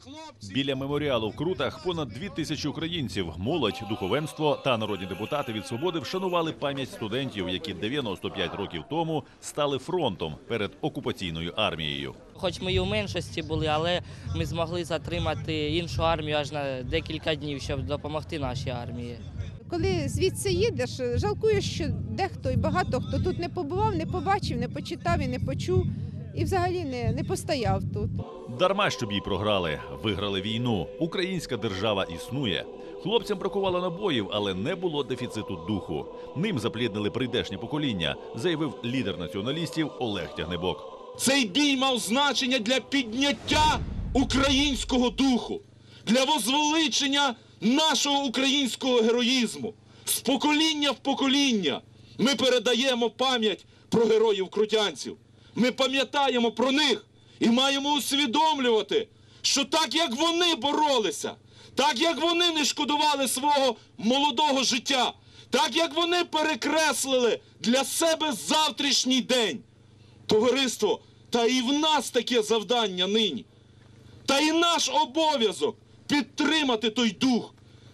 Біля меморіалу в Крутах понад 2000 українців, молодь, духовенство та народні депутати від «Свободи» вшанували пам'ять студентів, які 95 років тому стали фронтом перед окупаційною армією. Хоч ми і в меншості були, але ми змогли затримати іншу армію аж на декілька днів, щоб допомогти нашій армії. Коли звідси їдеш, жалкуєш, що дехто і багато хто тут не побував, не побачив, не почитав і не почув, і взагалі не постояв тут. Дарма, щоб їй програли. Виграли війну. Українська держава існує. Хлопцям бракувало набоїв, але не було дефіциту духу. Ним запліднили прийдешнє покоління, заявив лідер націоналістів Олег Тягнебок. Цей бій мав значення для підняття українського духу, для возвеличення нашого українського героїзму. З покоління в покоління ми передаємо пам'ять про героїв-крутянців. Ми пам'ятаємо про них і маємо усвідомлювати, що так, як вони боролися, так, як вони не шкодували свого молодого життя, так, як вони перекреслили для себе завтрашній день. Товариство, та і в нас таке завдання нині. Та і наш обов'язок підтримати той дух,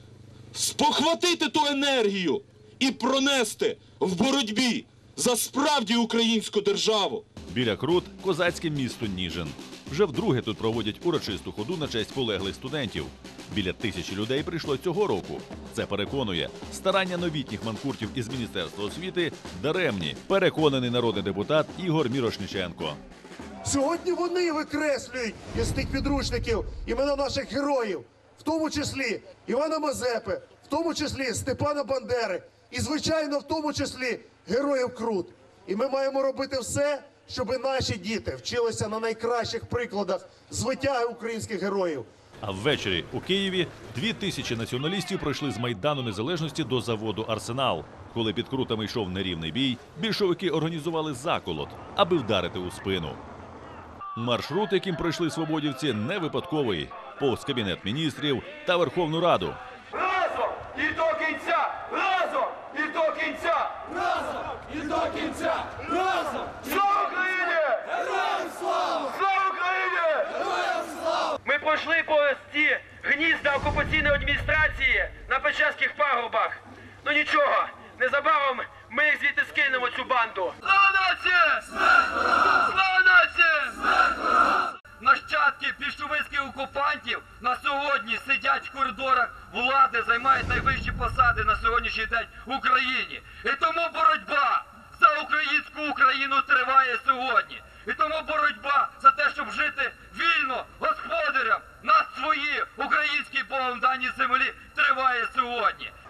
спохватити ту енергію і пронести в боротьбі за справді українську державу. Біля Крут – козацьке місто Ніжин. Вже вдруге тут проводять урочисту ходу на честь полеглих студентів. Біля 1000 людей прийшло цього року. Це переконує, старання новітніх манкуртів із Міністерства освіти даремні, переконаний народний депутат Ігор Мірошниченко. Сьогодні вони викреслюють із тих підручників імена наших героїв, в тому числі Івана Мазепи, в тому числі Степана Бандери і, звичайно, в тому числі героїв Крут. І ми маємо робити все, щоб наші діти вчилися на найкращих прикладах звитяги українських героїв. А ввечері у Києві 2000 націоналістів пройшли з Майдану Незалежності до заводу «Арсенал». Коли під Крутами йшов нерівний бій, більшовики організували заколот, аби вдарити у спину. Маршрут, яким пройшли свободівці, не випадковий. Повз Кабінет міністрів та Верховну Раду. Разом і до кінця! Разом і до кінця! Разом і до кінця! Разом! Слава Україні! Героям слава! Слава Україні! Героям слава! Ми пройшли по ті гнізда окупаційної адміністрації на Печерських пагорбах. Ну нічого, незабаром ми їх звідти скинемо, цю банду. Слава нації! Слава нації! Нащадки більшовицьких окупантів на сьогодні сидять в коридорах влади, займають найвищі посади на сьогоднішній день в Україні. І тому боротьба за українську Україну триває сьогодні. І тому боротьба за те, щоб жити вільно, господарям на своїй українській Богом даній землі, триває сьогодні.